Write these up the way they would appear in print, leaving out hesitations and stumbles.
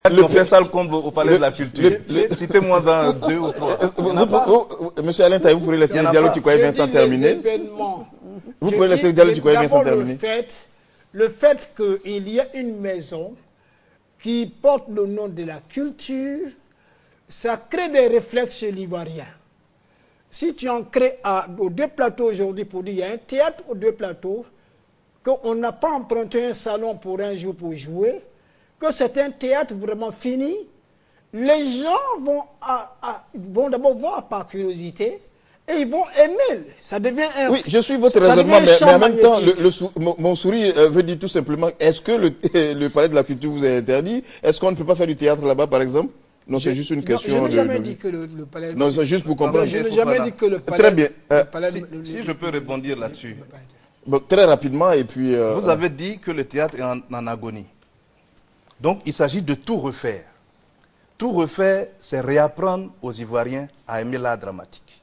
On fait ça le combo au Palais de la Culture. Citez-moi dans 2 ou 3. Monsieur Alain Taï, vous pourrez laisser Diallo Tikoye Vincent terminer. Vous pouvez laisser Diallo Tikoye Vincent terminer. Le fait qu'il y ait une maison qui porte le nom de la culture, ça crée des réflexes chez l'Ivoirien. Si tu en crées aux 2 plateaux aujourd'hui pour dire il y a un théâtre aux 2 plateaux, qu'on n'a pas emprunté un salon pour un jour pour jouer, que c'est un théâtre vraiment fini, les gens vont d'abord voir par curiosité et ils vont aimer. Ça devient un... Oui, je suis votre raisonnement, mais en même temps, mon sourire veut dire tout simplement, est-ce que le Palais de la Culture vous est interdit? Est-ce qu'on ne peut pas faire du théâtre là-bas, par exemple? Non, c'est juste une question. Je n'ai jamais dit que le Palais... Non, c'est juste pour comprendre. Je n'ai jamais dit que le Palais... Très bien. Si je peux répondre là-dessus. Bon, très rapidement, et puis... Vous avez dit que le théâtre est en agonie. Donc, il s'agit de tout refaire. Tout refaire, c'est réapprendre aux Ivoiriens à aimer l'art dramatique.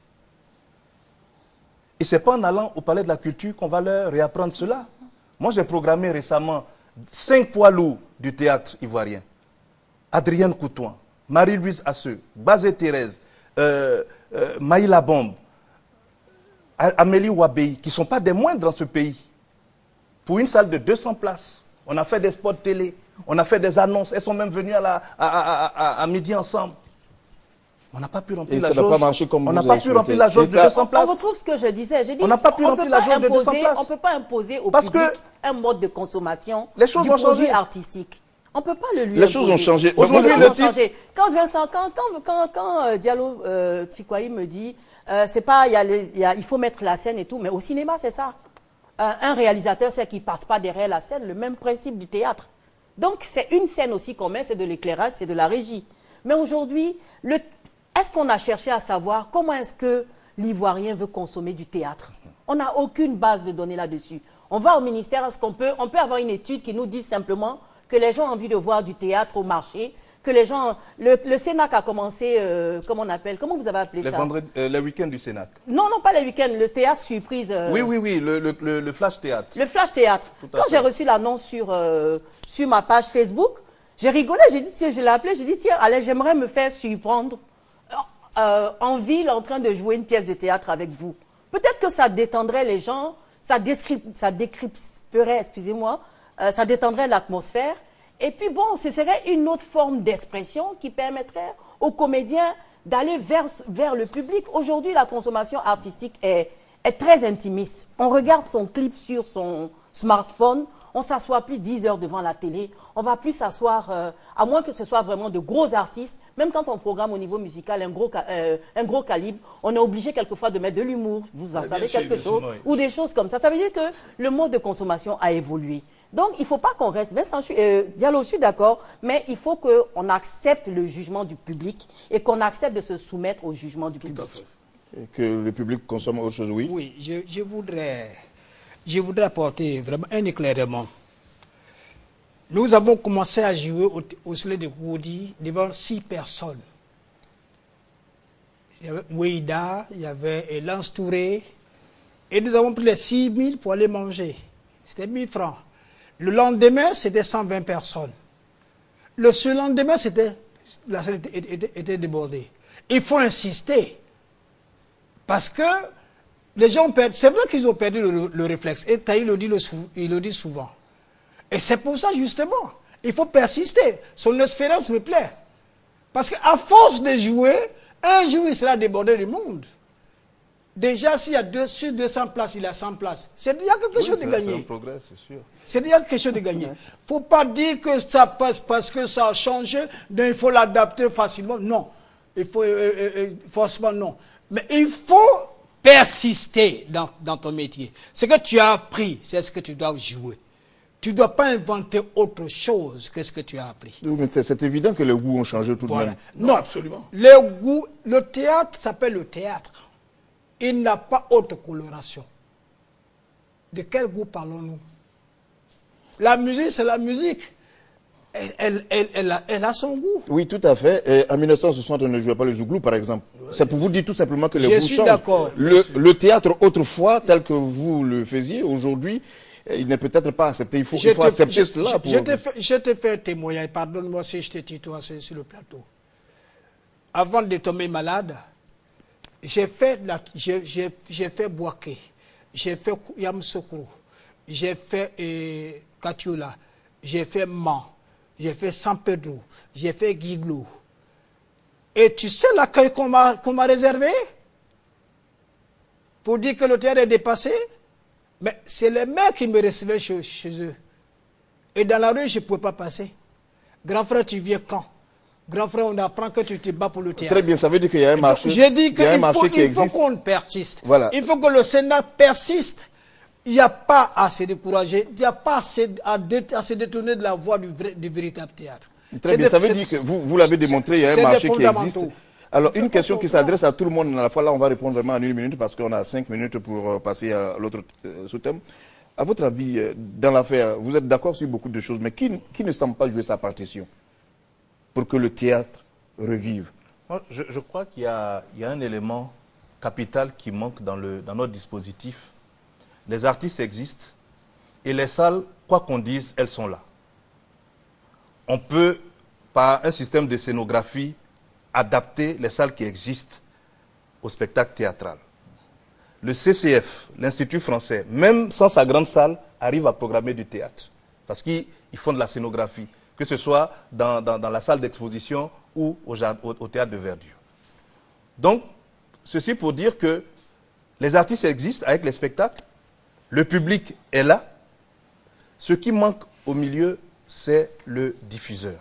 Et ce n'est pas en allant au Palais de la Culture qu'on va leur réapprendre cela. Moi, j'ai programmé récemment 5 poids lourds du théâtre ivoirien. Adrienne Coutouin, Marie-Louise Asseux, Bazé Thérèse, Maïla Bombe, Amélie Wabei, qui ne sont pas des moindres dans ce pays. Pour une salle de 200 places, on a fait des spots télé, on a fait des annonces, elles sont même venues à midi ensemble. On n'a pas pu remplir la jauge. On n'a pas pu remplir la jauge de 200 places. On retrouve ce que je disais. On n'a pas pu remplir la jauge de 200 places. On ne peut pas imposer au public un mode de consommation du produit artistique. On ne peut pas le lui imposer. Les choses ont changé. Aujourd'hui, quand Vincent, quand Diallo Tikoye me dit, c'est pas, il faut mettre la scène et tout, mais au cinéma, c'est ça. Un réalisateur, c'est qu'il ne passe pas derrière la scène, le même principe du théâtre. Donc, c'est une scène aussi qu'on met, c'est de l'éclairage, c'est de la régie. Mais aujourd'hui, est-ce qu'on a cherché à savoir comment est-ce que l'Ivoirien veut consommer du théâtre? On n'a aucune base de données là-dessus. On va au ministère, est-ce qu'on peut avoir une étude qui nous dit simplement que les gens ont envie de voir du théâtre au marché, que les gens... Le Sénac a commencé, comment vous avez appelé ça? Les week-ends du Sénac. Non, non, pas les week-ends, le théâtre surprise. Oui, le flash théâtre. Le flash théâtre. Quand j'ai reçu l'annonce sur ma page Facebook, j'ai rigolé, j'ai dit, tiens, je l'ai appelé, j'ai dit, tiens, allez, j'aimerais me faire surprendre en ville en train de jouer une pièce de théâtre avec vous. Peut-être que ça détendrait les gens, ça décrypterait, excusez-moi, ça détendrait l'atmosphère. Et puis bon, ce serait une autre forme d'expression qui permettrait aux comédiens d'aller vers le public. Aujourd'hui, la consommation artistique est très intimiste. On regarde son clip sur son smartphone, on ne s'assoit plus 10 heures devant la télé, on ne va plus s'asseoir, à moins que ce soit vraiment de gros artistes, même quand on programme au niveau musical un gros calibre, on est obligé quelquefois de mettre de l'humour, vous en savez quelque chose, ou des choses comme ça. Ça veut dire que le mode de consommation a évolué. Donc, il ne faut pas qu'on reste, Vincent, Diallo, je suis d'accord, mais il faut qu'on accepte le jugement du public et qu'on accepte de se soumettre au jugement du public. Et que le public consomme autre chose, oui. Oui, je voudrais apporter vraiment un éclairement. Nous avons commencé à jouer au Soleil de Goudi devant 6 personnes. Il y avait Ouida, il y avait Lance Touré, et nous avons pris les 6 000 pour aller manger. C'était 1 000 francs. Le lendemain, c'était 120 personnes. Le surlendemain, la salle était débordée. Il faut insister. Parce que les gens perdent. C'est vrai qu'ils ont perdu le réflexe. Et Taï il le dit souvent. Et c'est pour ça, justement, il faut persister. Son espérance me plaît. Parce qu'à force de jouer, un jour, il sera débordé du monde. Déjà, s'il y a sur 200 places, il a 100 places. C'est déjà quelque chose de gagné. C'est un progrès, c'est sûr. C'est déjà quelque chose de gagné. Il ne faut pas dire que ça passe parce que ça a changé, donc il faut l'adapter facilement. Non. Il faut, forcément, non. Mais il faut persister dans ton métier. Ce que tu as appris, c'est ce que tu dois jouer. Tu ne dois pas inventer autre chose que ce que tu as appris. Oui, mais c'est évident que les goûts ont changé tout de même. Non, absolument. Le théâtre s'appelle le théâtre. Il n'a pas autre coloration. De quel goût parlons-nous? La musique, c'est la musique. Elle a son goût. Oui, tout à fait. Et en 1960, on ne jouait pas le zouglou, par exemple. C'est pour vous dire tout simplement que les goûts changent. Je suis d'accord. Le théâtre, autrefois, tel que vous le faisiez, aujourd'hui, il n'est peut-être pas accepté. Il faut accepter cela. Je te fais un témoignage, pardonne-moi si je te tutoie sur le plateau. Avant de tomber malade, j'ai fait Boaké, j'ai fait Yamoussoukro, j'ai fait Katiola, j'ai fait Man, j'ai fait San Pedro, j'ai fait Guiglou. Et tu sais l'accueil qu'on m'a réservé pour dire que le théâtre est dépassé? Mais c'est les maires qui me recevaient chez eux. Et dans la rue, je ne pouvais pas passer. Grand frère, tu viens quand? Grand frère, on apprend que tu te bats pour le théâtre. Très bien, ça veut dire qu'il y a un marché. J'ai dit qu'il faut qu'on persiste. Voilà. Il faut que le Sénat persiste. Il n'y a pas à se décourager, il n'y a pas à se détourner de la voie du véritable théâtre. Très bien, ça veut dire que vous l'avez démontré, il y a un marché qui existe. Alors, une question qui s'adresse à tout le monde à la fois, là on va répondre vraiment en 1 minute parce qu'on a 5 minutes pour passer à l'autre sous-thème. À votre avis, dans l'affaire, vous êtes d'accord sur beaucoup de choses, mais qui ne semble pas jouer sa partition pour que le théâtre revive? Moi, je crois qu'il y a un élément capital qui manque dans notre dispositif. Les artistes existent et les salles, quoi qu'on dise, elles sont là. On peut, par un système de scénographie, adapter les salles qui existent au spectacle théâtral. Le CCF, l'Institut français, même sans sa grande salle, arrive à programmer du théâtre. Parce qu'ils font de la scénographie, que ce soit dans la salle d'exposition ou au théâtre de verdure. Donc, ceci pour dire que les artistes existent avec les spectacles, le public est là. Ce qui manque au milieu, c'est le diffuseur,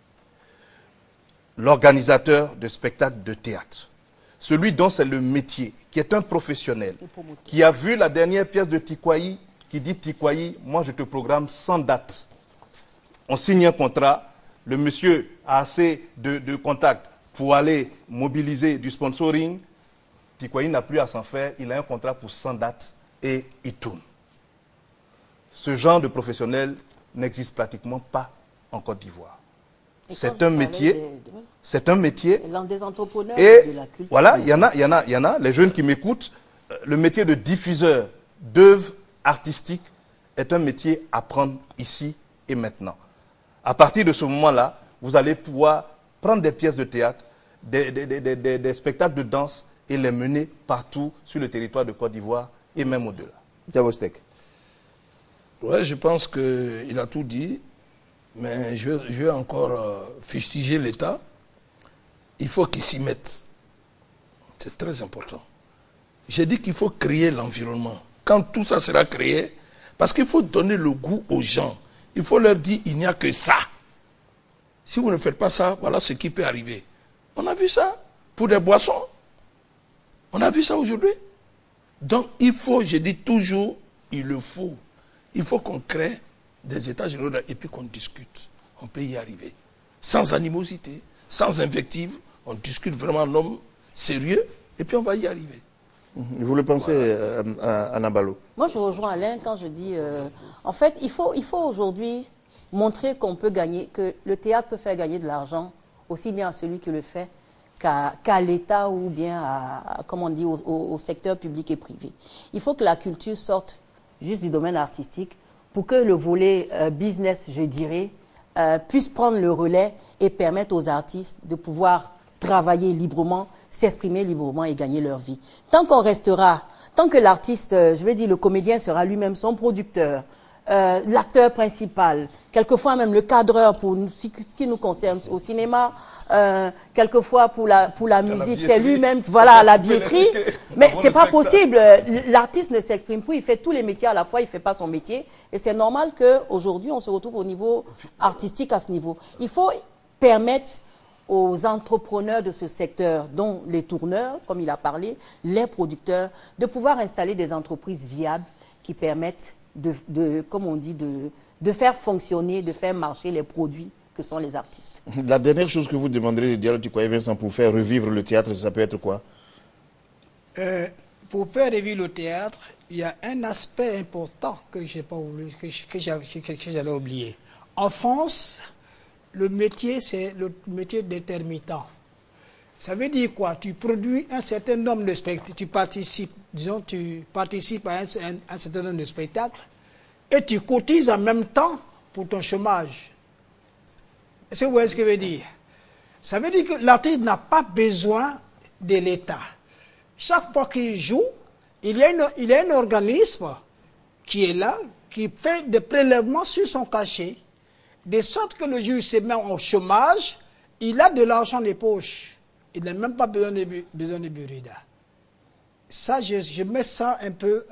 l'organisateur de spectacles de théâtre, celui dont c'est le métier, qui est un professionnel, qui a vu la dernière pièce de Tikwayi, qui dit Tikwayi, moi je te programme sans date. On signe un contrat, le monsieur a assez de contacts pour aller mobiliser du sponsoring, Tikwayi n'a plus à s'en faire, il a un contrat pour 100 dates et il tourne. Ce genre de professionnel n'existe pratiquement pas en Côte d'Ivoire. C'est un métier. C'est un métier. Des entrepreneurs et de la culture. Voilà, il y en a, les jeunes qui m'écoutent, le métier de diffuseur d'œuvres artistiques est un métier à prendre ici et maintenant. À partir de ce moment-là, vous allez pouvoir prendre des pièces de théâtre, des spectacles de danse et les mener partout sur le territoire de Côte d'Ivoire et même au-delà. Diabostek. Oui, je pense qu'il a tout dit, mais je vais encore fustiger l'État. Il faut qu'il s'y mette. C'est très important. J'ai dit qu'il faut créer l'environnement. Quand tout ça sera créé, parce qu'il faut donner le goût aux gens. Il faut leur dire il n'y a que ça. Si vous ne faites pas ça, voilà ce qui peut arriver. On a vu ça pour des boissons. On a vu ça aujourd'hui. Donc il faut, je dis toujours, il le faut. Il faut qu'on crée des états généraux et puis qu'on discute. On peut y arriver. Sans animosité, sans invective, on discute vraiment en homme sérieux et puis on va y arriver. Vous le pensez, à Nabalo? Moi, je rejoins Alain quand je dis... en fait, il faut aujourd'hui montrer qu'on peut gagner, que le théâtre peut faire gagner de l'argent aussi bien à celui qui le fait qu'à l'État ou bien comme on dit, au secteur public et privé. Il faut que la culture sorte juste du domaine artistique pour que le volet business, je dirais, puisse prendre le relais et permettre aux artistes de pouvoir travailler librement, s'exprimer librement et gagner leur vie. Tant qu'on restera, tant que l'artiste, je vais dire le comédien sera lui-même son producteur, l'acteur principal, quelquefois même le cadreur pour ce qui nous concerne au cinéma, quelquefois pour la musique, c'est lui-même, voilà, la billetterie. Mais c'est pas possible. L'artiste ne s'exprime plus, il fait tous les métiers à la fois, il fait pas son métier. Et c'est normal qu'aujourd'hui, on se retrouve au niveau artistique à ce niveau. Il faut permettre aux entrepreneurs de ce secteur, dont les tourneurs, comme il a parlé, les producteurs, de pouvoir installer des entreprises viables qui permettent comme on dit, de faire fonctionner, de faire marcher les produits que sont les artistes. La dernière chose que vous demanderez de Diallo Tikwayi Vincent pour faire revivre le théâtre, ça peut être quoi? Pour faire revivre le théâtre, il y a un aspect important que j'ai pas oublié, que j'allais oublier. En France, le métier, c'est le métier d'intermittent. Ça veut dire quoi? Tu produis un certain nombre de spectacles, tu participes à un certain nombre de spectacles, et tu cotises en même temps pour ton chômage. Est-ce que vous voyez ce que je veux dire? Ça veut dire que l'artiste n'a pas besoin de l'État. Chaque fois qu'il joue, il y a un organisme qui est là, qui fait des prélèvements sur son cachet, de sorte que le juge se met en chômage, il a de l'argent des poches. Il n'a même pas besoin de Burida. Ça, je mets ça un peu...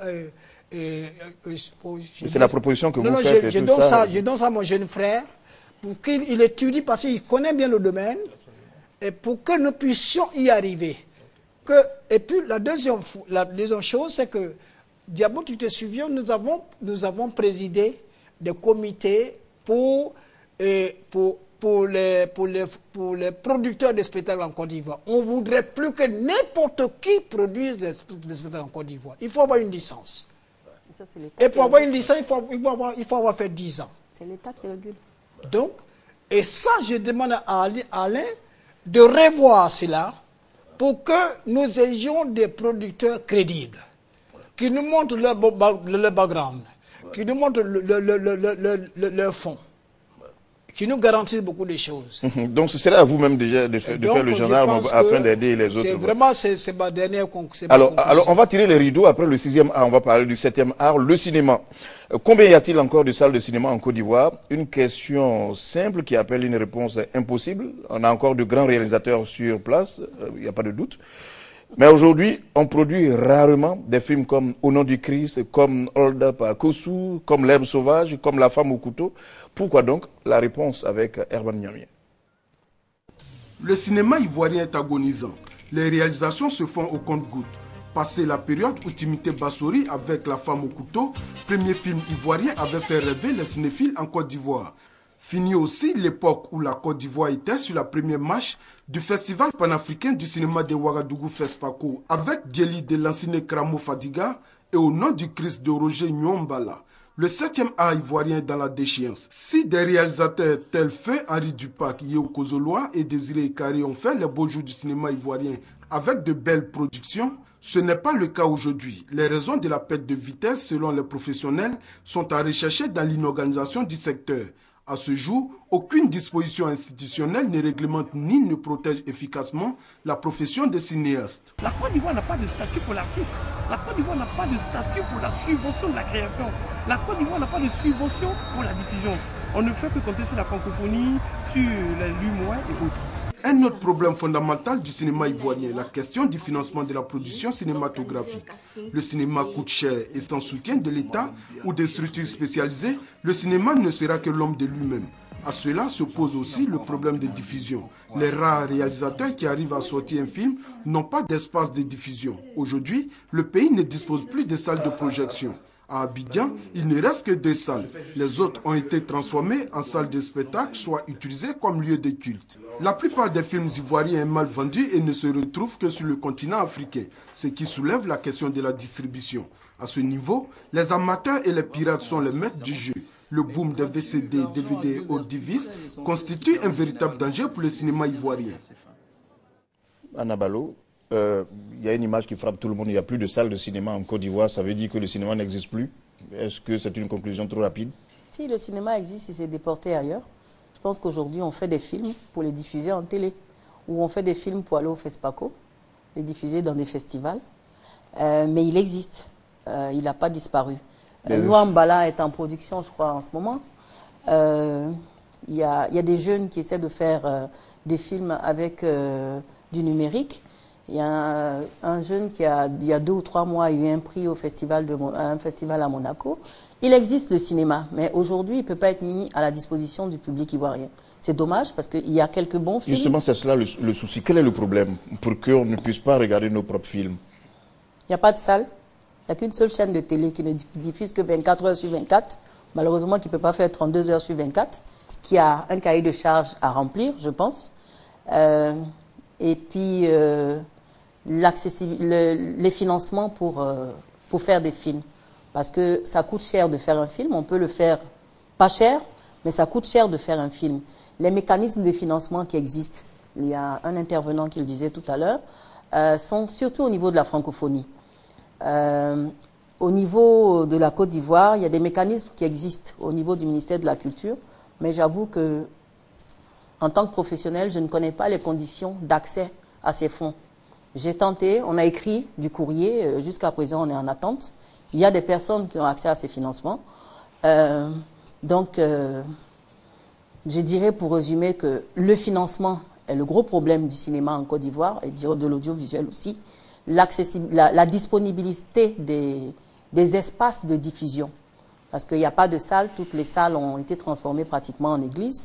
c'est la proposition que vous faites. Je donne ça à mon jeune frère pour qu'il étudie parce qu'il connaît bien le domaine et pour que nous puissions y arriver. Et puis la deuxième chose, c'est que, Diabo, tu te souviens, nous avons présidé des comités pour les producteurs de spectacles en Côte d'Ivoire. On ne voudrait plus que n'importe qui produise des spectacles en Côte d'Ivoire. Il faut avoir une licence. Et pour avoir une licence, il faut avoir fait 10 ans. C'est l'État qui régule. Donc, et ça, je demande à Alain de revoir cela pour que nous ayons des producteurs crédibles, qui nous montrent leur background, qui nous montrent leur fond, qui nous garantissent beaucoup de choses. Donc ce serait à vous-même déjà de faire le gendarme afin d'aider les autres. C'est vraiment ma dernière conclusion. Alors on va tirer les rideaux. Après le 6e art, on va parler du 7e art, le cinéma. Combien y a-t-il encore de salles de cinéma en Côte d'Ivoire? Une question simple qui appelle une réponse impossible. On a encore de grands réalisateurs sur place, il n'y a pas de doute. Mais aujourd'hui, on produit rarement des films comme Au nom du Christ, comme Hold Up à Kossou, comme L'herbe sauvage, comme La femme au couteau. Pourquoi donc? La réponse avec Herman Niamien. Le cinéma ivoirien est agonisant. Les réalisations se font au compte-gouttes. Passé la période où Timothée Bassori avec La femme au couteau, premier film ivoirien, avait fait rêver les cinéphiles en Côte d'Ivoire. Fini aussi l'époque où la Côte d'Ivoire était sur la première marche du Festival panafricain du cinéma de Ouagadougou FESPACO avec Guéli de Lanciné Kramo Fadiga et Au nom du Christ de Roger Nyombala. Le 7e art ivoirien est dans la déchéance. Si des réalisateurs tels Feu, Henri Dupac, Yeo Kozoloa et Désiré Ikari ont fait les beaux jours du cinéma ivoirien avec de belles productions, ce n'est pas le cas aujourd'hui. Les raisons de la perte de vitesse, selon les professionnels, sont à rechercher dans l'inorganisation du secteur. À ce jour, aucune disposition institutionnelle ne réglemente ni ne protège efficacement la profession de cinéaste. La Côte d'Ivoire n'a pas de statut pour l'artiste. La Côte d'Ivoire n'a pas de statut pour la subvention de la création. La Côte d'Ivoire n'a pas de subvention pour la diffusion. On ne fait que compter sur la francophonie, sur l'humour et autres. Un autre problème fondamental du cinéma ivoirien, la question du financement de la production cinématographique. Le cinéma coûte cher et sans soutien de l'État ou des structures spécialisées, le cinéma ne sera que l'homme de lui-même. À cela se pose aussi le problème de diffusion. Les rares réalisateurs qui arrivent à sortir un film n'ont pas d'espace de diffusion. Aujourd'hui, le pays ne dispose plus de salles de projection. À Abidjan, il ne reste que 2 salles. Les autres ont été transformées en salles de spectacle, soit utilisées comme lieu de culte. La plupart des films ivoiriens sont mal vendus et ne se retrouvent que sur le continent africain, ce qui soulève la question de la distribution. À ce niveau, les amateurs et les pirates sont les maîtres du jeu. Le boom des VCD, DVD ou Divis constitue un véritable danger pour le cinéma ivoirien. Anna Ballo, il y a une image qui frappe tout le monde. Il n'y a plus de salles de cinéma en Côte d'Ivoire. Ça veut dire que le cinéma n'existe plus. Est-ce que c'est une conclusion trop rapide? Si le cinéma existe, il s'est déporté ailleurs. Je pense qu'aujourd'hui, on fait des films pour les diffuser en télé. Ou on fait des films pour aller au FESPACO, les diffuser dans des festivals. Mais il existe. Il n'a pas disparu. Nwambala est en production, je crois, en ce moment. Il y a des jeunes qui essaient de faire des films avec du numérique. Il y a un jeune qui, il y a 2 ou 3 mois, a eu un prix au festival un festival à Monaco. Il existe le cinéma, mais aujourd'hui, il ne peut pas être mis à la disposition du public ivoirien. C'est dommage parce qu'il y a quelques bons films. Justement, c'est cela le souci. Quel est le problème pour qu'on ne puisse pas regarder nos propres films? Il n'y a pas de salle. Il n'y a qu'une seule chaîne de télé qui ne diffuse que 24 heures sur 24. Malheureusement, qui ne peut pas faire 32 heures sur 24. Qui a un cahier de charge à remplir, je pense. Et puis, les financements pour faire des films. Parce que ça coûte cher de faire un film. On peut le faire pas cher, mais ça coûte cher de faire un film. Les mécanismes de financement qui existent, il y a un intervenant qui le disait tout à l'heure, sont surtout au niveau de la francophonie. au niveau de la Côte d'Ivoire, il y a des mécanismes qui existent au niveau du ministère de la Culture, mais j'avoue que, en tant que professionnel, je ne connais pas les conditions d'accès à ces fonds. J'ai tenté, on a écrit du courrier, jusqu'à présent on est en attente. Il y a des personnes qui ont accès à ces financements. Donc, je dirais pour résumer que le financement est le gros problème du cinéma en Côte d'Ivoire et de l'audiovisuel aussi. La disponibilité des espaces de diffusion. Parce qu'il n'y a pas de salles, toutes les salles ont été transformées pratiquement en églises.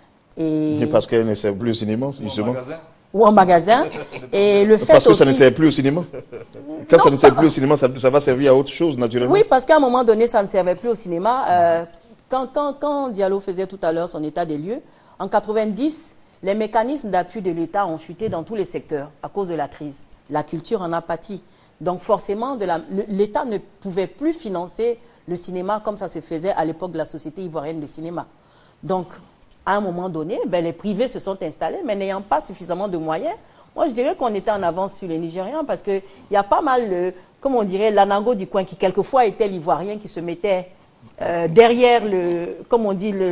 Et parce qu'elles ne servent plus au cinéma, justement. Ou en magasin. Et le fait parce que aussi, ça ne sert plus au cinéma. Quand ça ne sert plus au cinéma, ça va servir à autre chose, naturellement. Oui, parce qu'à un moment donné, ça ne servait plus au cinéma. Quand Diallo faisait tout à l'heure son état des lieux, en 90, les mécanismes d'appui de l'État ont chuté dans tous les secteurs à cause de la crise. La culture en a pâti. Donc forcément, l'État ne pouvait plus financer le cinéma comme ça se faisait à l'époque de la Société ivoirienne de cinéma. Donc, à un moment donné, les privés se sont installés, mais n'ayant pas suffisamment de moyens, moi je dirais qu'on était en avance sur les Nigérians parce qu'il y a pas mal, comme on dirait, l'anango du coin qui quelquefois était l'Ivoirien qui se mettait derrière comme on dit,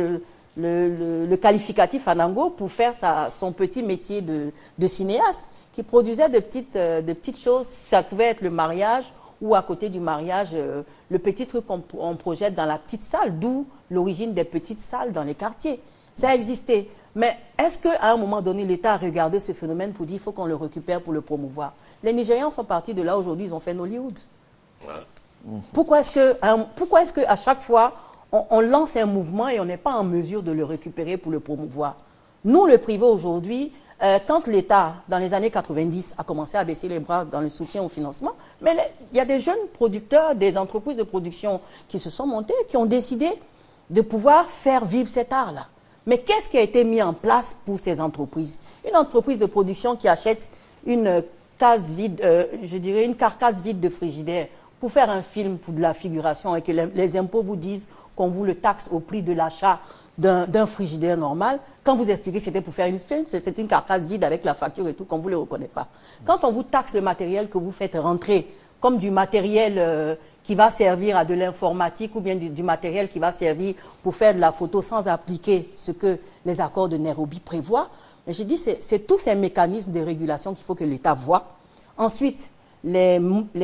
le qualificatif anango pour faire son petit métier de cinéaste qui produisait de petites choses. Ça pouvait être le mariage ou à côté du mariage, le petit truc qu'on projette dans la petite salle, d'où l'origine des petites salles dans les quartiers. Ça existait. Mais est-ce qu'à un moment donné, l'État a regardé ce phénomène pour dire qu'il faut qu'on le récupère pour le promouvoir? Les Nigérians sont partis de là aujourd'hui, ils ont fait Nollywood. Pourquoi est-ce qu'à chaque fois, on lance un mouvement et on n'est pas en mesure de le récupérer pour le promouvoir? Nous, le privé aujourd'hui, quand l'État, dans les années 90, a commencé à baisser les bras dans le soutien au financement, mais il y a des jeunes producteurs, des entreprises de production qui se sont montées, qui ont décidé de pouvoir faire vivre cet art-là. Mais qu'est-ce qui a été mis en place pour ces entreprises? Une entreprise de production qui achète une case vide, je dirais une carcasse vide de frigidaire pour faire un film pour de la figuration et que les impôts vous disent qu'on vous le taxe au prix de l'achat d'un frigidaire normal. Quand vous expliquez que c'était pour faire une film, c'est une carcasse vide avec la facture et tout, qu'on ne vous le reconnaît pas. Quand on vous taxe le matériel que vous faites rentrer comme du matériel qui va servir à de l'informatique ou bien du matériel qui va servir pour faire de la photo sans appliquer ce que les accords de Nairobi prévoient. Mais je dis, c'est tous ces mécanismes de régulation qu'il faut que l'État voit. Ensuite, les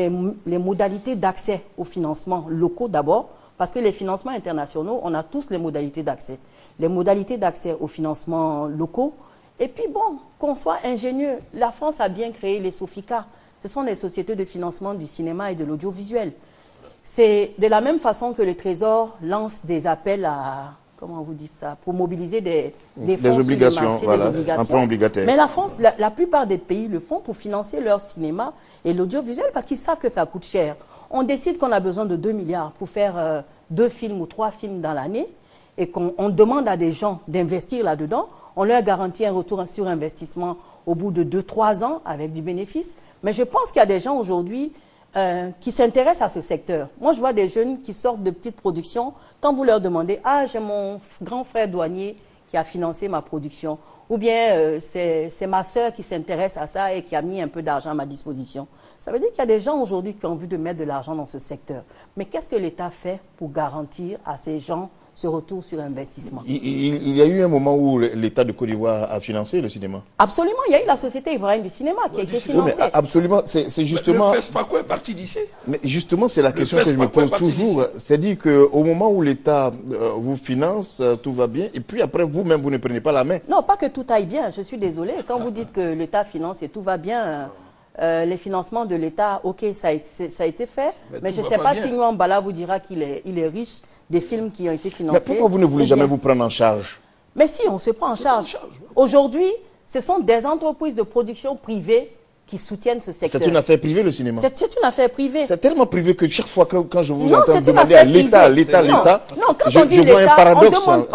modalités d'accès aux financements locaux d'abord, parce que les financements internationaux, on a tous les modalités d'accès. Les modalités d'accès aux financements locaux. Et puis bon, qu'on soit ingénieux, la France a bien créé les SOFICA. Ce sont des sociétés de financement du cinéma et de l'audiovisuel. C'est de la même façon que le Trésor lance des appels à, comment vous dites ça, pour mobiliser des fonds obligations, sur le marché, voilà, des obligations. emprunt obligataire. Mais la France, la plupart des pays le font pour financer leur cinéma et l'audiovisuel parce qu'ils savent que ça coûte cher. On décide qu'on a besoin de 2 milliards pour faire 2 films ou 3 films dans l'année et qu'on demande à des gens d'investir là-dedans. On leur garantit un retour sur investissement au bout de 2-3 ans avec du bénéfice. Mais je pense qu'il y a des gens aujourd'hui qui s'intéressent à ce secteur. Moi, je vois des jeunes qui sortent de petites productions. Quand vous leur demandez « Ah, j'ai mon grand frère douanier qui a financé ma production » ou bien c'est ma sœur qui s'intéresse à ça et qui a mis un peu d'argent à ma disposition. Ça veut dire qu'il y a des gens aujourd'hui qui ont envie de mettre de l'argent dans ce secteur. Mais qu'est-ce que l'État fait pour garantir à ces gens ce retour sur investissement? Il y a eu un moment où l'État de Côte d'Ivoire a financé le cinéma. Absolument, il y a eu la Société ivoirienne du cinéma qui a été financée. Oui, mais absolument, c'est justement... Le FESPACO est parti d'ici. Mais justement, c'est la question que je me pose toujours. C'est-à-dire qu'au moment où l'État vous finance, tout va bien, et puis après, vous-même, vous ne prenez pas la main. Non, pas que tout aille bien, je suis désolée. Quand vous dites que l'État finance et tout va bien, les financements de l'État, ok, ça a été fait, mais je ne sais pas si Nwambala vous dira qu'il est riche des films qui ont été financés. Mais pourquoi vous ne voulez jamais vous prendre en charge? Mais si, on se prend en charge. Aujourd'hui, ce sont des entreprises de production privées qui soutiennent ce secteur. C'est une affaire privée, le cinéma? C'est une affaire privée. C'est tellement privé que chaque fois quand je vous non, entends demander à l'État, non, quand on dit l'État, on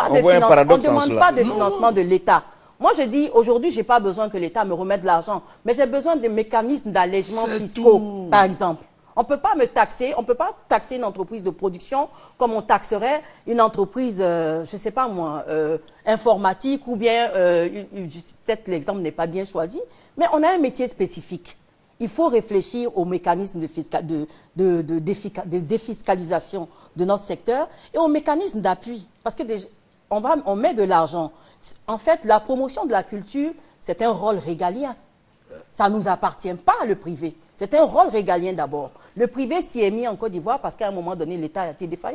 ne demande pas de financement de l'État. Moi, je dis, aujourd'hui, je n'ai pas besoin que l'État me remette de l'argent, mais j'ai besoin de mécanismes d'allègement fiscaux, par exemple. On ne peut pas me taxer, on ne peut pas taxer une entreprise de production comme on taxerait une entreprise, je ne sais pas moi, informatique ou bien, peut-être l'exemple n'est pas bien choisi, mais on a un métier spécifique. il faut réfléchir aux mécanismes de défiscalisation de notre secteur et aux mécanismes d'appui. Parce que on met de l'argent. En fait, la promotion de la culture, c'est un rôle régalien. Ça ne nous appartient pas, le privé. C'est un rôle régalien d'abord. Le privé s'y est mis en Côte d'Ivoire parce qu'à un moment donné, l'État a été défaillant.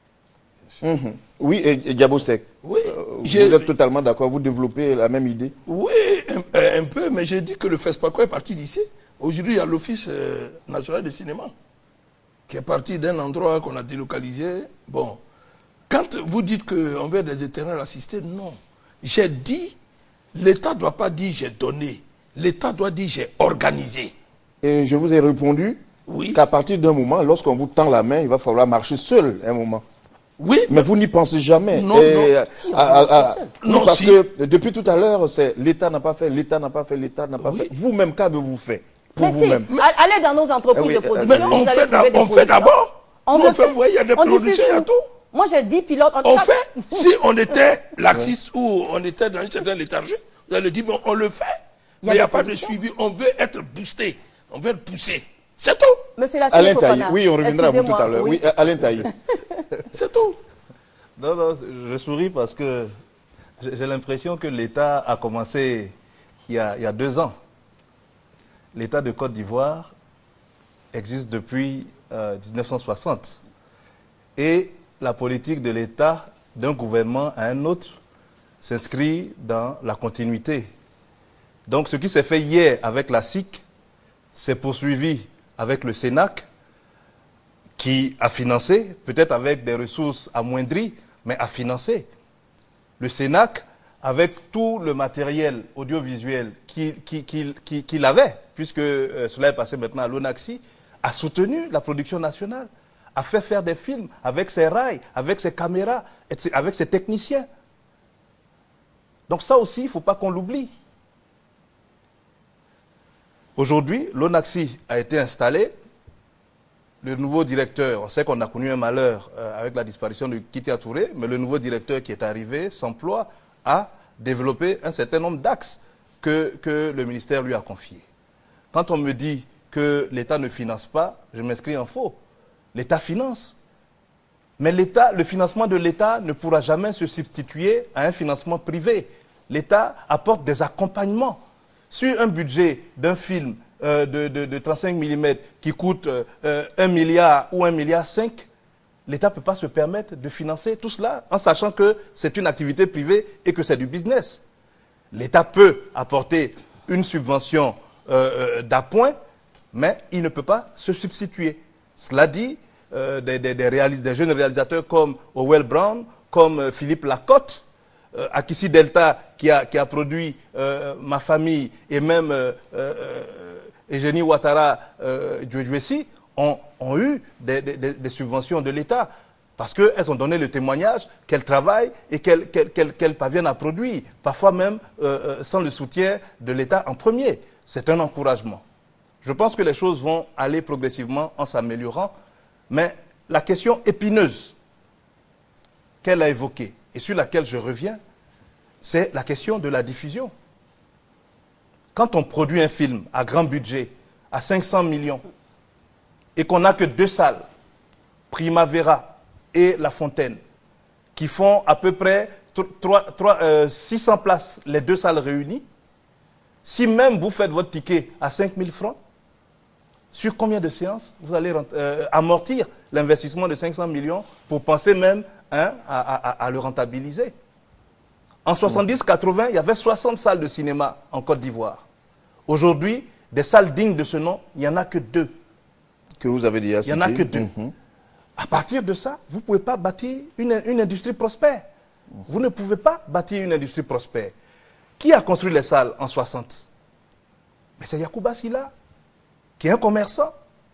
Oui, et Diabostek, oui, vous êtes totalement d'accord, vous développez la même idée? Oui, un peu, mais j'ai dit que le FESPACO est parti d'ici. Aujourd'hui, il y a l'Office national de cinéma qui est parti d'un endroit qu'on a délocalisé. Bon, quand vous dites qu'on veut des éternels assistés, non. J'ai dit, l'État ne doit pas dire j'ai donné. L'État doit dire j'ai organisé. Et je vous ai répondu qu'à partir d'un moment, lorsqu'on vous tend la main, il va falloir marcher seul un moment. Oui, mais vous n'y pensez jamais. Non, non. Non, parce que depuis tout à l'heure, c'est l'État n'a pas fait, l'État n'a pas fait, l'État n'a pas fait. Vous-même, qu'avez-vous fait pour vous-même? Allez dans nos entreprises de production, on fait d'abord. Il y a des productions, il y a tout. Moi, j'ai 10 pilotes. On fait. Si on était laxiste ou on était dans une certaine léthargie, vous allez dire, on le fait. Mais il n'y a pas de suivi. On veut être boosté. On veut être poussé. C'est tout. Monsieur Alain Taï, oui, on reviendra à vous tout à l'heure. Oui, Alain Taï. C'est tout. Non, non, je souris parce que j'ai l'impression que l'État a commencé il y a 2 ans. L'État de Côte d'Ivoire existe depuis 1960. Et la politique de l'État, d'un gouvernement à un autre, s'inscrit dans la continuité. Donc ce qui s'est fait hier avec la SIC, s'est poursuivi avec le Sénac, qui a financé, peut-être avec des ressources amoindries, mais a financé. Le Sénac, avec tout le matériel audiovisuel qu'il avait, puisque cela est passé maintenant à l'ONACSI, a soutenu la production nationale, a fait faire des films avec ses rails, avec ses caméras, avec ses techniciens. Donc ça aussi, il ne faut pas qu'on l'oublie. Aujourd'hui, l'ONACSI a été installé. Le nouveau directeur, on sait qu'on a connu un malheur avec la disparition de Kitia Touré, mais le nouveau directeur qui est arrivé s'emploie à développer un certain nombre d'axes que le ministère lui a confiés. Quand on me dit que l'État ne finance pas, je m'inscris en faux. L'État finance. Mais le financement de l'État ne pourra jamais se substituer à un financement privé. L'État apporte des accompagnements. Sur un budget d'un film de 35 mm qui coûte 1 milliard ou 1,5 milliard, l'État ne peut pas se permettre de financer tout cela en sachant que c'est une activité privée et que c'est du business. L'État peut apporter une subvention d'appoint, mais il ne peut pas se substituer. Cela dit, des jeunes réalisateurs comme Howell Brown, comme Philippe Lacotte, Akissi Delta qui a produit Ma Famille et même Eugénie Ouattara Djouedjouessi ont eu des subventions de l'État parce qu'elles ont donné le témoignage qu'elles travaillent et qu'elles parviennent à produire, parfois même sans le soutien de l'État en premier. C'est un encouragement. Je pense que les choses vont aller progressivement en s'améliorant, mais la question épineuse qu'elle a évoquée et sur laquelle je reviens, c'est la question de la diffusion. Quand on produit un film à grand budget, à 500 millions, et qu'on n'a que 2 salles, Primavera et La Fontaine, qui font à peu près 600 places, les 2 salles réunies, si même vous faites votre ticket à 5 000 francs, sur combien de séances vous allez amortir l'investissement de 500 millions pour penser même à le rentabiliser? En 70-80, il y avait 60 salles de cinéma en Côte d'Ivoire. Aujourd'hui, des salles dignes de ce nom, il n'y en a que 2. Que vous avez dit à citer. Il n'y en a que 2. À partir de ça, vous ne pouvez pas bâtir une industrie prospère. Vous ne pouvez pas bâtir une industrie prospère. Qui a construit les salles en 60? Mais c'est Yacouba Silla, qui est un commerçant.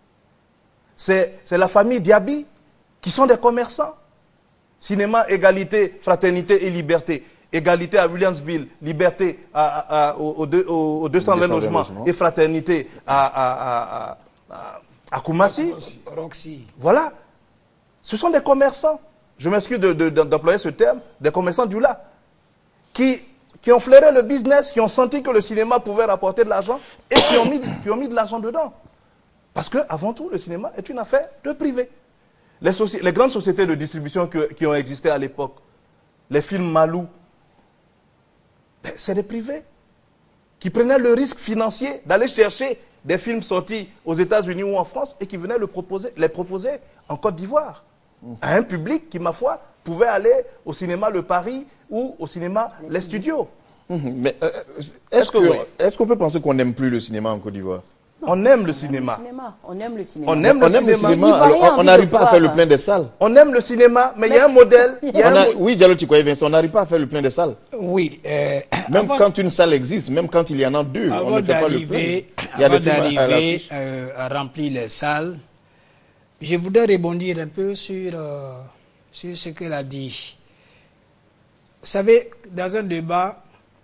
C'est la famille Diaby, qui sont des commerçants. Cinéma, égalité, fraternité et liberté. Égalité à Williamsville, liberté aux 220 logements et fraternité à Koumassi. Voilà. Ce sont des commerçants, je m'excuse d'employer ce terme, des commerçants du là, qui qui ont flairé le business, qui ont senti que le cinéma pouvait rapporter de l'argent et qui ont mis de l'argent dedans. Parce que, avant tout, le cinéma est une affaire de privé. Les grandes sociétés de distribution qui ont existé à l'époque, les films Malou, c'est des privés qui prenaient le risque financier d'aller chercher des films sortis aux États-Unis ou en France et qui venaient les proposer en Côte d'Ivoire à un public qui, ma foi, pouvait aller au cinéma Le Paris ou au cinéma Les Studios. Mais est-ce qu'on peut penser qu'on n'aime plus le cinéma en Côte d'Ivoire? On aime le cinéma. On aime le cinéma. On aime le cinéma. Alors, on n'arrive pas à faire le plein des salles. On aime le cinéma, mais il y a un modèle. Oui, Diallo Tikoye Vincent, on n'arrive pas à faire le plein des salles. Oui. Même quand une salle existe, même quand il y en a deux, on ne fait pas le plein. Il y a des films à remplir les salles. Je voudrais rebondir un peu sur ce qu'elle a dit. Vous savez, dans un débat,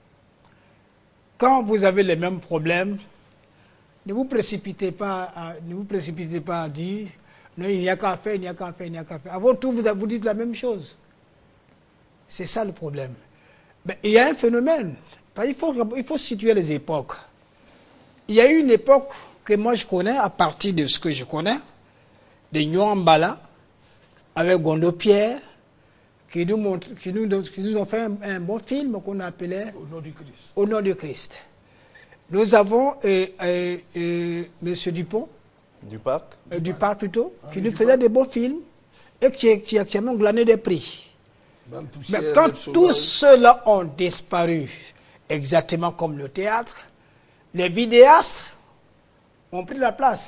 quand vous avez les mêmes problèmes, ne vous précipitez pas à dire non, il n'y a qu'à faire, il n'y a qu'à faire, il n'y a qu'à faire. À votre tour, vous dites la même chose. C'est ça le problème. Mais il y a un phénomène. Il faut situer les époques. Il y a eu une époque que moi je connais, à partir de ce que je connais, de Nyuambala, avec Gondo Pierre, qui nous ont fait un bon film qu'on appelait Au nom du Christ. Au nom du Christ. Nous avons M. Dupont, du Parc plutôt, qui nous faisait des beaux films et qui a même glané des prix. Mais quand tous ceux-là ont disparu, exactement comme le théâtre, les vidéastes ont pris la place.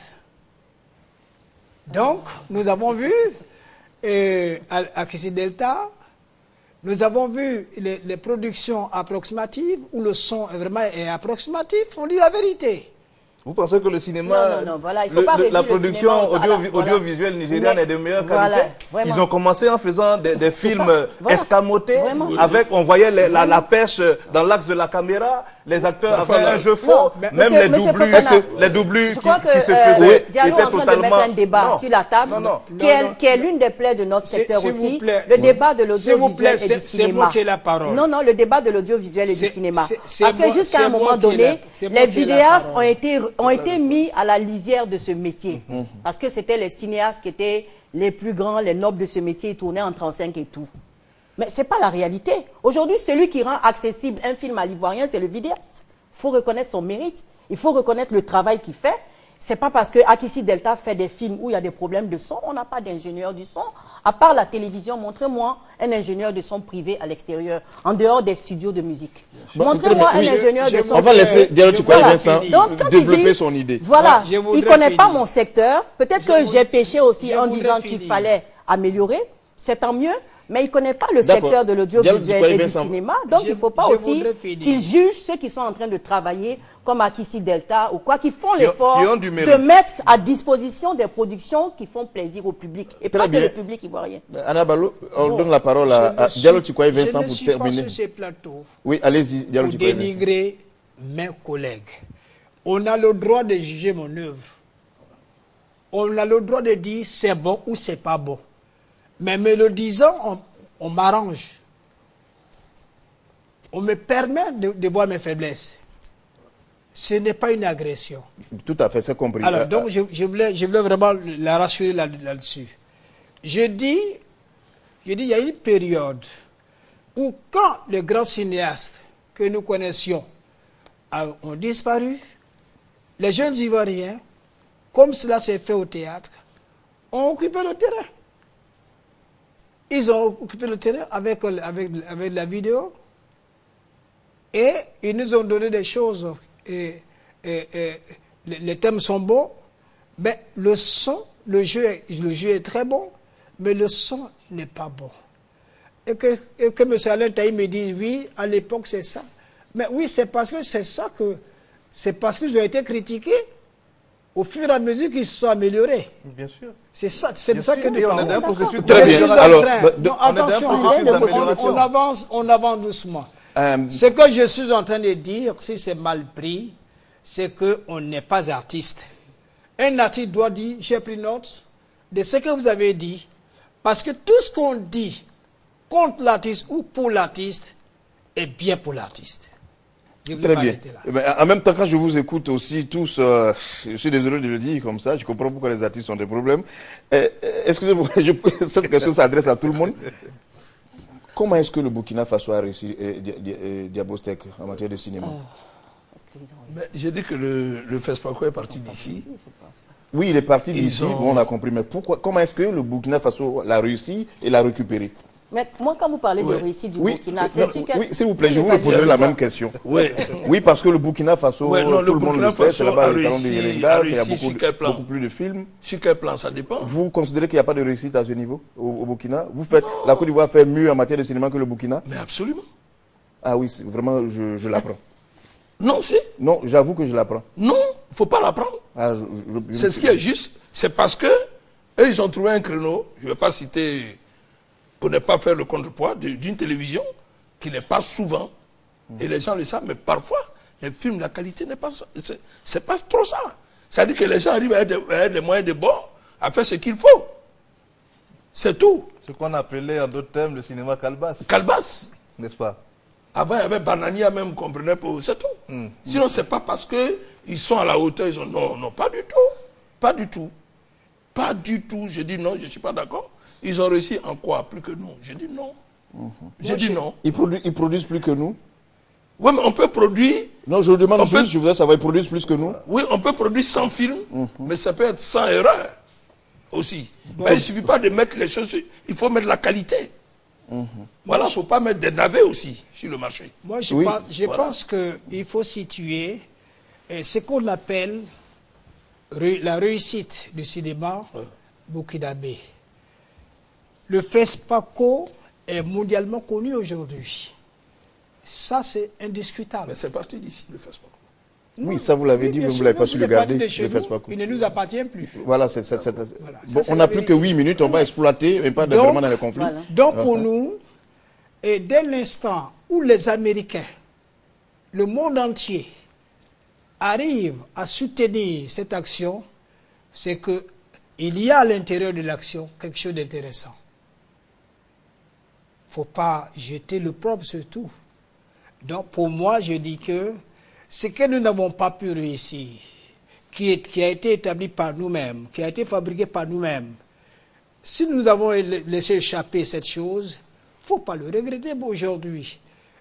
Donc, nous avons vu à Kissi Delta, nous avons vu les productions approximatives où le son est vraiment approximatif, on dit la vérité. Vous pensez que le cinéma, non, voilà, il faut pas la production audiovisuelle nigériane est de meilleure qualité? Ils ont commencé en faisant des films escamotés, avec, on voyait la perche dans l'axe de la caméra, les acteurs avaient un jeu faux, même les doublures qui se faisaient. Diallo est en train de mettre un débat sur la table, qui est l'une des plaies de notre secteur aussi, le débat de l'audiovisuel et du cinéma. Non, le débat de l'audiovisuel et du cinéma. Parce que jusqu'à un moment donné, les vidéastes ont été mis à la lisière de ce métier. Parce que c'était les cinéastes qui étaient les plus grands, les nobles de ce métier, ils tournaient en 35 et tout. Mais ce n'est pas la réalité. Aujourd'hui, celui qui rend accessible un film à l'Ivoirien, c'est le vidéaste. Il faut reconnaître son mérite. Il faut reconnaître le travail qu'il fait. Ce n'est pas parce que Akissi Delta fait des films où il y a des problèmes de son, on n'a pas d'ingénieur du son. À part la télévision, montrez-moi un ingénieur de son privé à l'extérieur, en dehors des studios de musique. Montrez-moi un ingénieur de son privé. On va laisser Diallo Tikoye Vincent développer son idée. Voilà, il ne connaît pas mon secteur. Peut-être que j'ai péché aussi en disant qu'il fallait améliorer. C'est tant mieux. Mais il ne connaît pas le secteur de l'audiovisuel et du cinéma, donc il ne faut pas aussi qu'il juge ceux qui sont en train de travailler comme Akissi Delta ou quoi, qui font l'effort de mettre à disposition des productions qui font plaisir au public, et pas que le public ivoirien. Anna Ballo, on donne la parole à Diallo Tikoye Vincent pour terminer. Je ne suis pas sur ces plateaux oui, allez-y, Diallo Tikoye Vincent. Pour dénigrer mes collègues. On a le droit de juger mon œuvre. On a le droit de dire c'est bon ou c'est pas bon. Mais me le disant, on m'arrange. On me permet de voir mes faiblesses. Ce n'est pas une agression. Tout à fait, c'est compris. Alors, donc, je voulais vraiment la rassurer là-dessus. Je dis, il y a une période où quand les grands cinéastes que nous connaissions ont disparu, les jeunes Ivoiriens, comme cela s'est fait au théâtre, ont occupé le terrain. Ils ont occupé le terrain avec la vidéo et ils nous ont donné des choses. Les thèmes sont bons, mais le son, le jeu est très bon, mais le son n'est pas bon. Et que M. Alain Taï me dise, oui, à l'époque c'est ça. Mais oui, c'est parce que c'est ça que... C'est parce qu'ils ont été critiqués. Au fur et à mesure qu'ils se sont améliorés. Bien sûr. C'est ça que nous parlons. On est dans un processus très bien. Alors, attention, on avance doucement. Ce que je suis en train de dire, si c'est mal pris, c'est qu'on n'est pas artiste. Un artiste doit dire, j'ai pris note de ce que vous avez dit, parce que tout ce qu'on dit contre l'artiste ou pour l'artiste est bien pour l'artiste. Très bien. En même temps, quand je vous écoute aussi tous, je suis désolé de le dire comme ça, je comprends pourquoi les artistes ont des problèmes. Excusez-moi, cette question s'adresse à tout le monde. Comment est-ce que le Burkina Faso a réussi Diabostek en matière de cinéma? J'ai dit que le FESPACO est parti d'ici. Oui, il est parti d'ici, on a compris. Mais pourquoi, comment est-ce que le Burkina Faso l'a réussi et l'a récupéré? Mais moi, quand vous parlez de réussite du Burkina, c'est sûr que... Oui, s'il vous plaît, je vous poserai la même question. Oui, parce que le Burkina Faso, tout le monde le sait, c'est là-bas les talents de Yelenga, il y a beaucoup plus de films. Sur quel plan, ça dépend. Vous considérez qu'il n'y a pas de réussite à ce niveau, au Burkina? Vous faites, la Côte d'Ivoire fait mieux en matière de cinéma que le Burkina? Mais absolument. Ah oui, vraiment, je l'apprends. Non, c'est... Non, j'avoue que je l'apprends. Non, il ne faut pas l'apprendre. Ah, c'est ce qui est juste. C'est parce que eux, ils ont trouvé un créneau, je ne vais pas citer... pour ne pas faire le contrepoids d'une télévision qui n'est pas souvent, et les gens le savent, mais parfois, les films, la qualité n'est pas ça. C'est pas trop ça. Ça veut dire que les gens arrivent avec des moyens de bord à faire ce qu'il faut. C'est tout. Ce qu'on appelait en d'autres termes le cinéma Calbas. Calbas. N'est-ce pas? Avant, il y avait Banania même, comprenait pas, c'est tout. Sinon, c'est pas parce qu'ils sont à la hauteur, ils ont... Non, non, pas du tout. Pas du tout. Pas du tout. Je dis non, je ne suis pas d'accord. Ils ont réussi en quoi? Plus que nous. J'ai dit non. J'ai dit non. Ils produisent plus que nous? Oui, mais on peut produire... Non, je demande juste, je voudrais savoir, ils produisent plus que nous? Oui, on peut produire 100 films, mais ça peut être 100 erreurs aussi. Mais il ne suffit pas de mettre les choses... Il faut mettre la qualité. Voilà, il ne faut pas mettre des navets aussi sur le marché. Moi, je pense qu'il faut situer ce qu'on appelle la réussite du cinéma burkinabé. Le FESPACO est mondialement connu aujourd'hui. Ça, c'est indiscutable. Mais c'est parti d'ici, le FESPACO. Oui, ça vous l'avez dit, mais vous ne l'avez pas su le garder, le FESPACO. Il ne nous appartient plus. Voilà, bon, on n'a plus que 8 minutes, on va exploiter, mais pas vraiment dans le conflit. Voilà. Donc pour nous, et dès l'instant où les Américains, le monde entier, arrivent à soutenir cette action, c'est qu'il y a à l'intérieur de l'action quelque chose d'intéressant. Il ne faut pas jeter le propre sur tout. Donc pour moi, je dis que ce que nous n'avons pas pu réussir, qui a été établi par nous-mêmes, qui a été fabriqué par nous-mêmes, si nous avons laissé échapper cette chose, il ne faut pas le regretter aujourd'hui.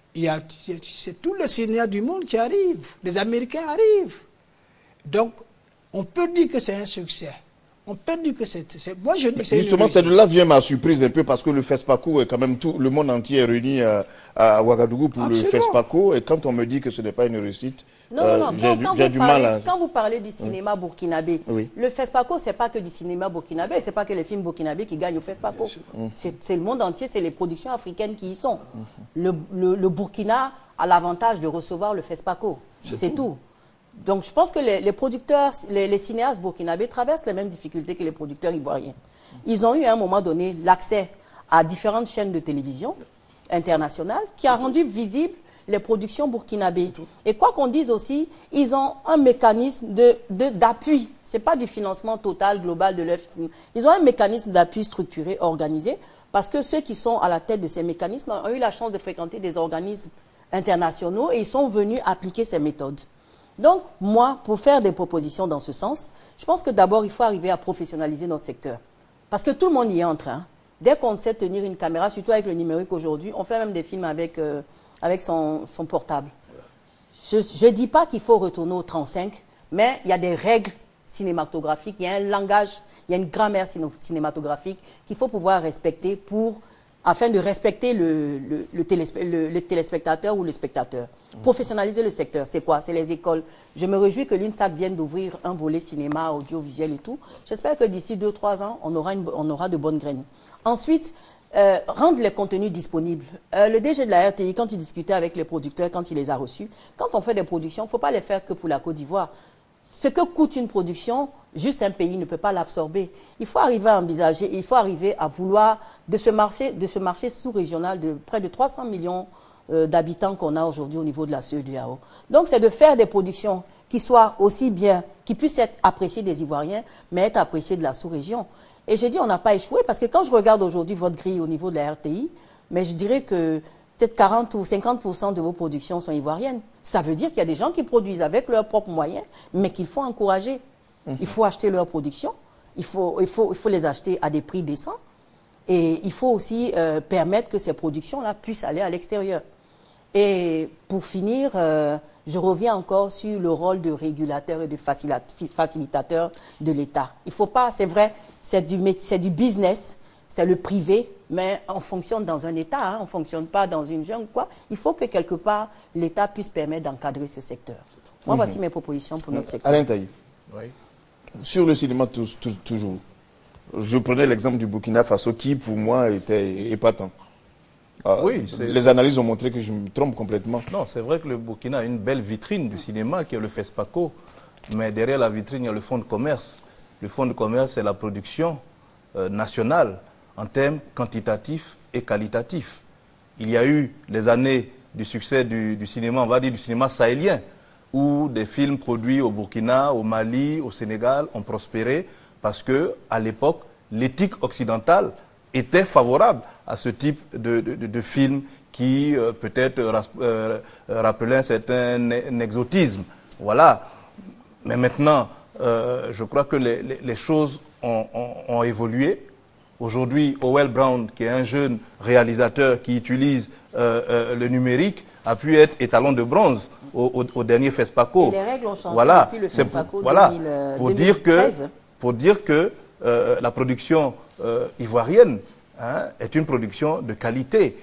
C'est tous les cinéastes du monde qui arrivent, les Américains arrivent. Donc, on peut dire que c'est un succès. On peut dire que c'est... Moi, je dis que c'est justement, c'est de là vient ma surprise un peu, parce que le FESPACO est quand même tout le monde entier est réuni à Ouagadougou pour le FESPACO, et quand on me dit que ce n'est pas une réussite, j'ai du mal à... Quand vous parlez du cinéma burkinabé, le FESPACO, ce n'est pas que du cinéma burkinabé, ce n'est pas que les films burkinabés qui gagnent au FESPACO. C'est le monde entier, c'est les productions africaines qui y sont. Le Burkina a l'avantage de recevoir le FESPACO, c'est tout. Donc je pense que les producteurs, les cinéastes burkinabés traversent les mêmes difficultés que les producteurs ivoiriens. Ils ont eu à un moment donné l'accès à différentes chaînes de télévision internationales qui a rendu visibles les productions burkinabées. Et quoi qu'on dise aussi, ils ont un mécanisme d'appui. Ce n'est pas du financement total, global de leur film. Ils ont un mécanisme d'appui structuré, organisé, parce que ceux qui sont à la tête de ces mécanismes ont eu la chance de fréquenter des organismes internationaux et ils sont venus appliquer ces méthodes. Donc, moi, pour faire des propositions dans ce sens, je pense que d'abord, il faut arriver à professionnaliser notre secteur. Parce que tout le monde y est en train. Dès qu'on sait tenir une caméra, surtout avec le numérique aujourd'hui, on fait même des films avec son portable. Je ne dis pas qu'il faut retourner au 35, mais il y a des règles cinématographiques, il y a un langage, il y a une grammaire cinématographique qu'il faut pouvoir respecter afin de respecter le téléspectateur ou le spectateur. Professionnaliser le secteur, c'est quoi? C'est les écoles. Je me réjouis que l'INSAC vienne d'ouvrir un volet cinéma, audiovisuel et tout. J'espère que d'ici 2-3 ans, on aura de bonnes graines. Ensuite, rendre les contenus disponibles. Le DG de la RTI, quand il discutait avec les producteurs, quand il les a reçus, quand on fait des productions, il ne faut pas les faire que pour la Côte d'Ivoire. Ce que coûte une production, juste un pays ne peut pas l'absorber. Il faut arriver à envisager, il faut arriver à vouloir de ce marché sous-régional de près de 300 millions d'habitants qu'on a aujourd'hui au niveau de la CEDEAO. Donc c'est de faire des productions qui soient aussi bien, qui puissent être appréciées des Ivoiriens, mais être appréciées de la sous-région. Et je dis on n'a pas échoué parce que quand je regarde aujourd'hui votre grille au niveau de la RTI, mais je dirais que peut-être 40 ou 50% de vos productions sont ivoiriennes. Ça veut dire qu'il y a des gens qui produisent avec leurs propres moyens, mais qu'il faut encourager. Il faut acheter leurs productions, il faut les acheter à des prix décents, et il faut aussi permettre que ces productions-là puissent aller à l'extérieur. Et pour finir, je reviens encore sur le rôle de régulateur et de facilitateur de l'État. Il ne faut pas, c'est vrai, c'est du business, c'est le privé, mais on fonctionne dans un État, hein, on ne fonctionne pas dans une jungle, quoi. Il faut que quelque part, l'État puisse permettre d'encadrer ce secteur. Moi, voici mes propositions pour notre secteur. Alain Taï, sur le cinéma toujours, je prenais l'exemple du Burkina Faso qui, pour moi, était épatant. Oui, les analyses ont montré que je me trompe complètement. Non, c'est vrai que le Burkina a une belle vitrine du cinéma qui est le FESPACO, mais derrière la vitrine, il y a le fonds de commerce. Le fonds de commerce, c'est la production nationale en termes quantitatifs et qualitatifs. Il y a eu les années du succès du cinéma, on va dire du cinéma sahélien, où des films produits au Burkina, au Mali, au Sénégal ont prospéré parce qu'à l'époque, l'éthique occidentale était favorable à ce type de film qui peut-être rappelait un certain exotisme. Voilà. Mais maintenant, je crois que les choses ont évolué. Aujourd'hui, Howell Brown, qui est un jeune réalisateur qui utilise le numérique, a pu être étalon de bronze au dernier FESPACO. Et les règles ont changé voilà. depuis le FESPACO voilà. 2013. Pour dire que la production ivoirienne est une production de qualité.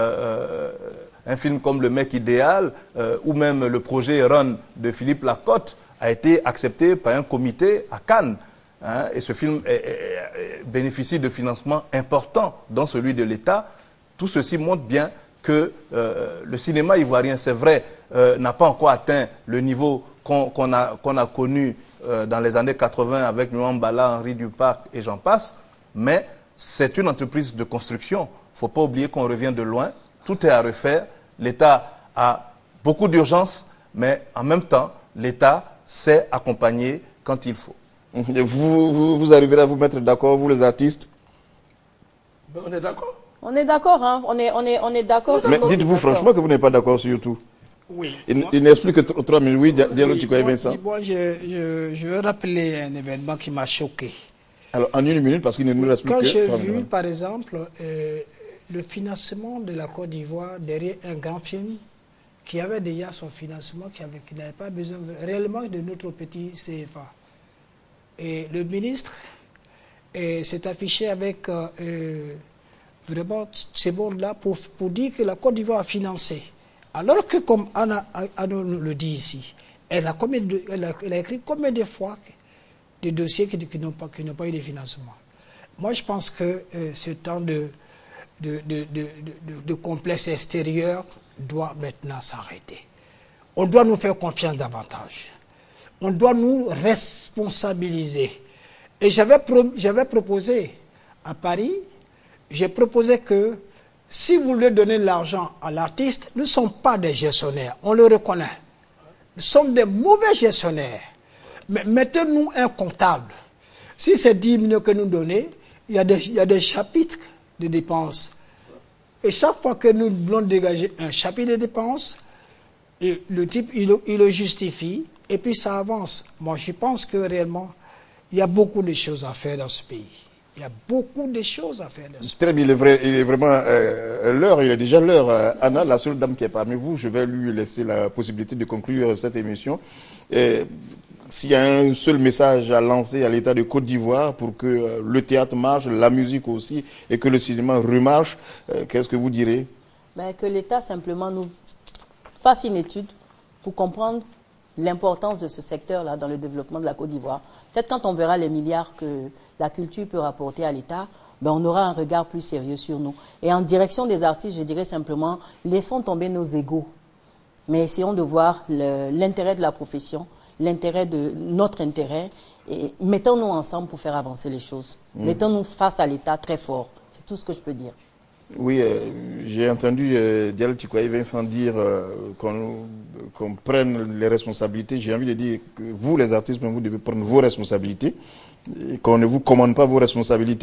Un film comme Le Mec Idéal ou même le projet Run de Philippe Lacotte a été accepté par un comité à Cannes. Et ce film bénéficie de financements importants, dont celui de l'État. Tout ceci montre bien que le cinéma ivoirien, c'est vrai, n'a pas encore atteint le niveau qu'on a connu dans les années 80 avec Nwambala, Henri Duparc et j'en passe, mais c'est une entreprise de construction. Il ne faut pas oublier qu'on revient de loin. Tout est à refaire. L'État a beaucoup d'urgence, mais en même temps, l'État sait accompagner quand il faut. Vous arriverez à vous mettre d'accord, vous les artistes? Ben, on est d'accord. On est d'accord, hein. On est d'accord. Mais dites-vous franchement que vous n'êtes pas d'accord sur tout. Oui. Il n'explique que 3 minutes. Oui, Diallo Tikoye Vincent. Moi, je veux rappeler un événement qui m'a choqué. Alors, en 1 minute, parce qu'il ne nous reste plus que 3 minutes. Quand j'ai vu, par exemple, le financement de la Côte d'Ivoire derrière un grand film qui avait déjà son financement, qui n'avait pas besoin réellement de notre petit CFA. Et le ministre s'est affiché avec vraiment ces mots-là pour dire que la Côte d'Ivoire a financé. Alors que, comme Anna le dit ici, elle a écrit combien de fois des dossiers qui n'ont pas eu de financement. Moi, je pense que ce temps de complexe extérieur doit maintenant s'arrêter. On doit nous faire confiance davantage. On doit nous responsabiliser. Et j'avais proposé à Paris, j'ai proposé que si vous voulez donner l'argent à l'artiste, nous ne sommes pas des gestionnaires, on le reconnaît. Nous sommes des mauvais gestionnaires. Mais mettez-nous un comptable. Si c'est 10 millions que nous donnons, il y a des chapitres de dépenses. Et chaque fois que nous voulons dégager un chapitre de dépenses, et le type, il le justifie, et puis ça avance. Moi, je pense que réellement, il y a beaucoup de choses à faire dans ce pays. Il y a beaucoup de choses à faire dans ce pays. Très bien, il est vraiment l'heure, il est déjà l'heure. Anna, la seule dame qui est parmi vous, je vais lui laisser la possibilité de conclure cette émission. S'il y a un seul message à lancer à l'État de Côte d'Ivoire pour que le théâtre marche, la musique aussi, et que le cinéma remarche, qu'est-ce que vous direz? Que l'État simplement nous fasse une étude pour comprendre l'importance de ce secteur-là dans le développement de la Côte d'Ivoire. Peut-être quand on verra les milliards que la culture peut rapporter à l'État, on aura un regard plus sérieux sur nous. Et en direction des artistes, je dirais simplement, laissons tomber nos égos, mais essayons de voir l'intérêt de la profession, l'intérêt de notre intérêt, et mettons-nous ensemble pour faire avancer les choses. Mettons-nous face à l'État très fort. C'est tout ce que je peux dire. Oui, j'ai entendu Diallo Tikoye Vincent dire qu'on prenne les responsabilités. J'ai envie de dire que vous, les artistes, vous devez prendre vos responsabilités et qu'on ne vous commande pas vos responsabilités.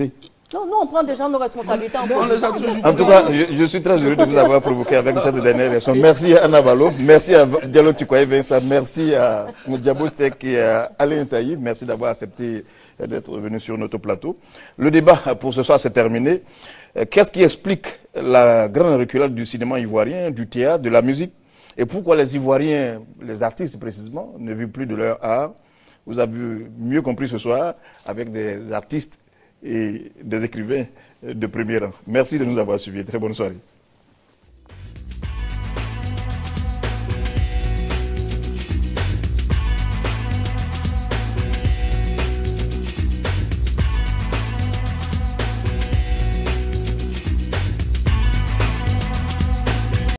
Non, nous, on prend déjà nos responsabilités en position. En tout cas, je suis très heureux de vous avoir provoqué avec cette dernière version. Merci à Anna Valo, merci à Diallo Tukwaye Vincent, merci à Diabo Stek et à Alain Taïb. Merci d'avoir accepté d'être venu sur notre plateau. Le débat pour ce soir s'est terminé. Qu'est-ce qui explique la grande reculade du cinéma ivoirien, du théâtre, de la musique? Et pourquoi les Ivoiriens, les artistes précisément, ne vivent plus de leur art? Vous avez mieux compris ce soir avec des artistes et des écrivains de premier rang. Merci de nous avoir suivis. Très bonne soirée.